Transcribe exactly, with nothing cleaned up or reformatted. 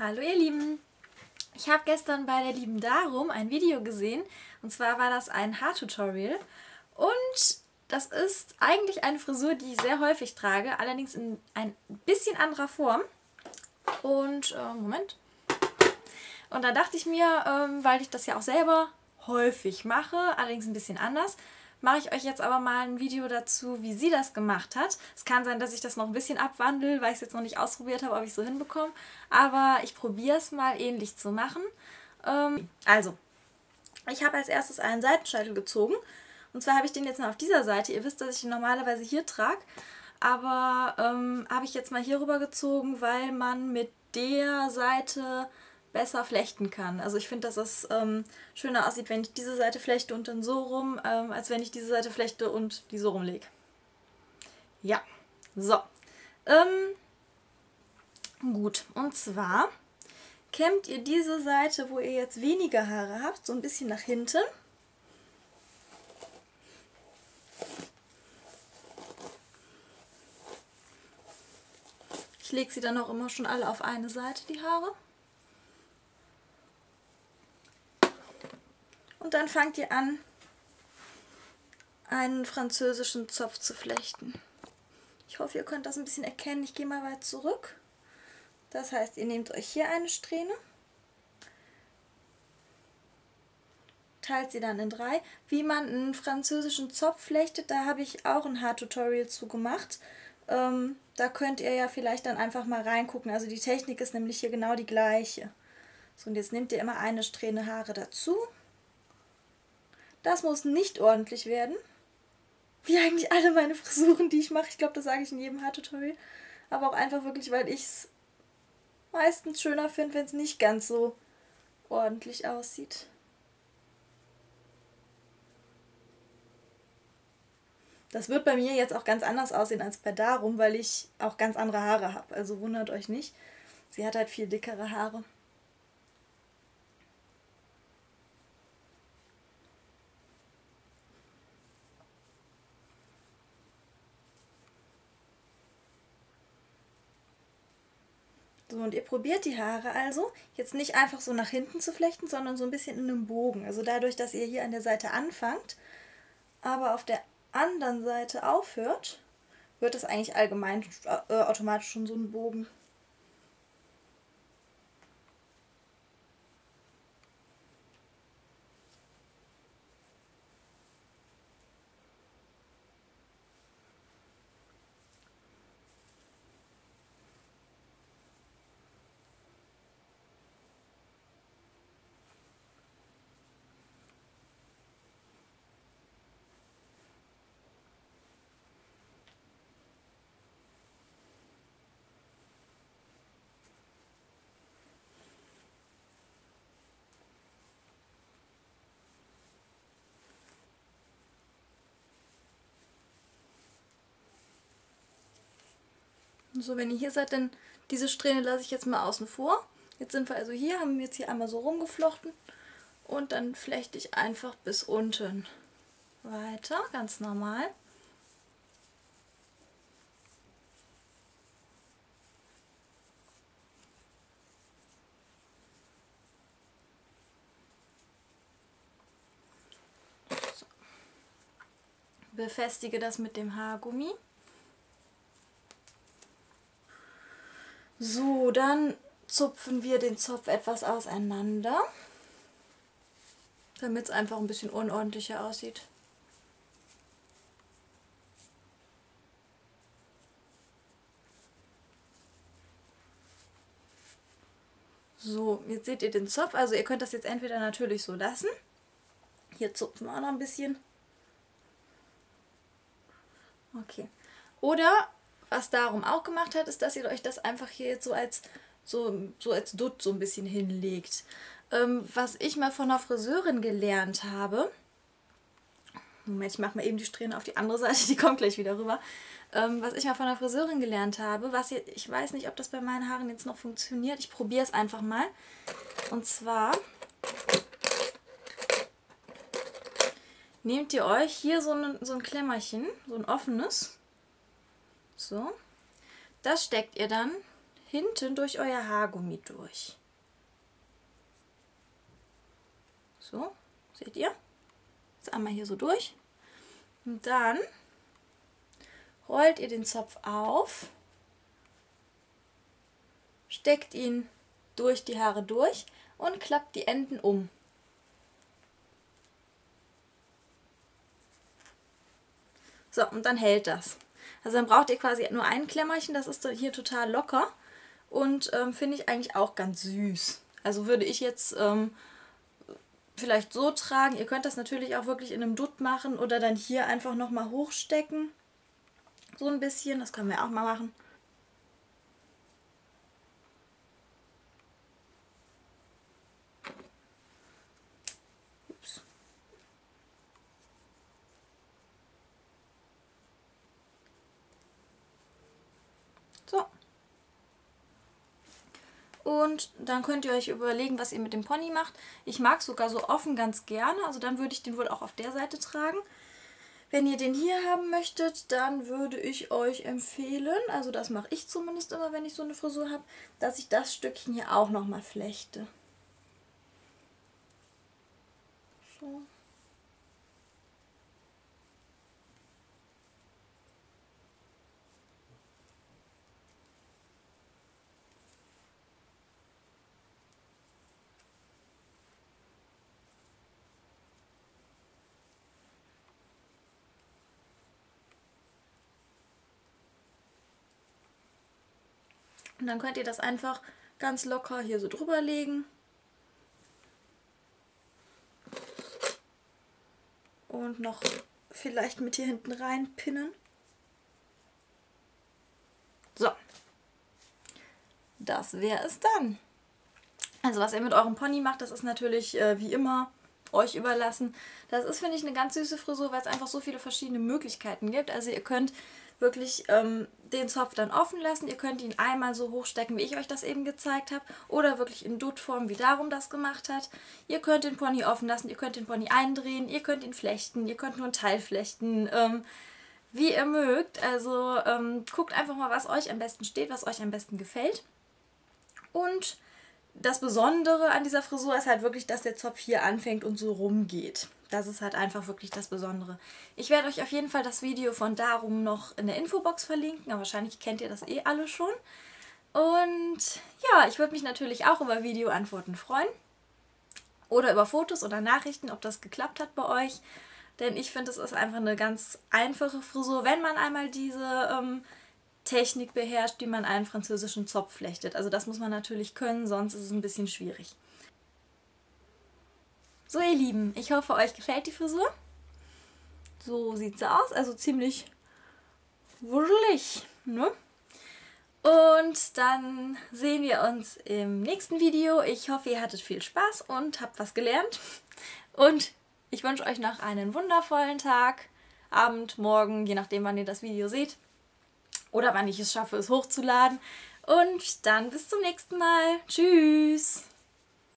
Hallo ihr Lieben! Ich habe gestern bei der lieben Darum ein Video gesehen und zwar war das ein Haartutorial und das ist eigentlich eine Frisur, die ich sehr häufig trage, allerdings in ein bisschen anderer Form und, äh, Moment, und da dachte ich mir, ähm, weil ich das ja auch selber häufig mache, allerdings ein bisschen anders, mache ich euch jetzt aber mal ein Video dazu, wie sie das gemacht hat. Es kann sein, dass ich das noch ein bisschen abwandle, weil ich es jetzt noch nicht ausprobiert habe, ob ich es so hinbekomme. Aber ich probiere es mal ähnlich zu machen. Ähm, also, ich habe als erstes einen Seitenscheitel gezogen. Und zwar habe ich den jetzt mal auf dieser Seite. Ihr wisst, dass ich ihn normalerweise hier trage. Aber ähm, habe ich jetzt mal hier rüber gezogen, weil man mit der Seite besser flechten kann. Also ich finde, dass es ähm, schöner aussieht, wenn ich diese Seite flechte und dann so rum, ähm, als wenn ich diese Seite flechte und die so rumlege. Ja, so. Ähm, gut, und zwar kämmt ihr diese Seite, wo ihr jetzt weniger Haare habt, so ein bisschen nach hinten. Ich lege sie dann auch immer schon alle auf eine Seite, die Haare. Und dann fangt ihr an, einen französischen Zopf zu flechten. Ich hoffe, ihr könnt das ein bisschen erkennen. Ich gehe mal weit zurück. Das heißt, ihr nehmt euch hier eine Strähne, teilt sie dann in drei. Wie man einen französischen Zopf flechtet, da habe ich auch ein Haartutorial zu gemacht. Ähm, da könnt ihr ja vielleicht dann einfach mal reingucken. Also die Technik ist nämlich hier genau die gleiche. So, und jetzt nehmt ihr immer eine Strähne Haare dazu. Das muss nicht ordentlich werden. Wie eigentlich alle meine Frisuren, die ich mache. Ich glaube, das sage ich in jedem Haartutorial. Aber auch einfach wirklich, weil ich es meistens schöner finde, wenn es nicht ganz so ordentlich aussieht. Das wird bei mir jetzt auch ganz anders aussehen als bei Darum, weil ich auch ganz andere Haare habe. Also wundert euch nicht. Sie hat halt viel dickere Haare. So, und ihr probiert die Haare also jetzt nicht einfach so nach hinten zu flechten, sondern so ein bisschen in einem Bogen. Also dadurch, dass ihr hier an der Seite anfangt, aber auf der anderen Seite aufhört, wird es eigentlich allgemein äh, automatisch schon so ein Bogen. So, wenn ihr hier seid, dann diese Strähne lasse ich jetzt mal außen vor. Jetzt sind wir also hier, haben wir jetzt hier einmal so rumgeflochten und dann flechte ich einfach bis unten weiter, ganz normal. So. Befestige das mit dem Haargummi. So, dann zupfen wir den Zopf etwas auseinander, damit es einfach ein bisschen unordentlicher aussieht. So, jetzt seht ihr den Zopf, also ihr könnt das jetzt entweder natürlich so lassen. Hier zupfen wir auch noch ein bisschen. Okay. Oder was Darum auch gemacht hat, ist, dass ihr euch das einfach hier jetzt so als so, so als Dutt so ein bisschen hinlegt. Ähm, was ich mal von einer Friseurin gelernt habe, Moment, ich mache mal eben die Strähne auf die andere Seite, die kommt gleich wieder rüber. Ähm, was ich mal von einer Friseurin gelernt habe, was hier, ich weiß nicht, ob das bei meinen Haaren jetzt noch funktioniert, ich probiere es einfach mal. Und zwar nehmt ihr euch hier so ein, so ein Klemmerchen, so ein offenes, so, das steckt ihr dann hinten durch euer Haargummi durch. So, seht ihr? Jetzt einmal hier so durch. Und dann rollt ihr den Zopf auf, steckt ihn durch die Haare durch und klappt die Enden um. So, und dann hält das. Also dann braucht ihr quasi nur ein Klemmerchen, das ist hier total locker und ähm, finde ich eigentlich auch ganz süß. Also würde ich jetzt ähm, vielleicht so tragen. Ihr könnt das natürlich auch wirklich in einem Dutt machen oder dann hier einfach nochmal hochstecken. So ein bisschen, das können wir auch mal machen. Ups. So. Und dann könnt ihr euch überlegen, was ihr mit dem Pony macht. Ich mag sogar so offen ganz gerne, also dann würde ich den wohl auch auf der Seite tragen. Wenn ihr den hier haben möchtet, dann würde ich euch empfehlen, also das mache ich zumindest immer, wenn ich so eine Frisur habe, dass ich das Stückchen hier auch nochmal flechte. So. Und dann könnt ihr das einfach ganz locker hier so drüber legen. Und noch vielleicht mit hier hinten rein pinnen. So. Das wäre es dann. Also was ihr mit eurem Pony macht, das ist natürlich äh, wie immer euch überlassen. Das ist, finde ich, eine ganz süße Frisur, weil es einfach so viele verschiedene Möglichkeiten gibt. Also ihr könnt wirklich ähm, den Zopf dann offen lassen. Ihr könnt ihn einmal so hochstecken, wie ich euch das eben gezeigt habe. Oder wirklich in Duttform, wie Darum das gemacht hat. Ihr könnt den Pony offen lassen, ihr könnt den Pony eindrehen, ihr könnt ihn flechten, ihr könnt nur einen Teil flechten. Ähm, wie ihr mögt. Also ähm, guckt einfach mal, was euch am besten steht, was euch am besten gefällt. Und das Besondere an dieser Frisur ist halt wirklich, dass der Zopf hier anfängt und so rumgeht. Das ist halt einfach wirklich das Besondere. Ich werde euch auf jeden Fall das Video von Darum noch in der Infobox verlinken, aber wahrscheinlich kennt ihr das eh alle schon. Und ja, ich würde mich natürlich auch über Videoantworten freuen. Oder über Fotos oder Nachrichten, ob das geklappt hat bei euch. Denn ich finde, es ist einfach eine ganz einfache Frisur, wenn man einmal diese ähm, Technik beherrscht, wie man einen französischen Zopf flechtet. Also das muss man natürlich können, sonst ist es ein bisschen schwierig. So ihr Lieben, ich hoffe, euch gefällt die Frisur. So sieht sie aus, also ziemlich wuschelig, ne? Und dann sehen wir uns im nächsten Video. Ich hoffe, ihr hattet viel Spaß und habt was gelernt. Und ich wünsche euch noch einen wundervollen Tag, Abend, Morgen, je nachdem, wann ihr das Video seht. Oder wann ich es schaffe, es hochzuladen. Und dann bis zum nächsten Mal. Tschüss!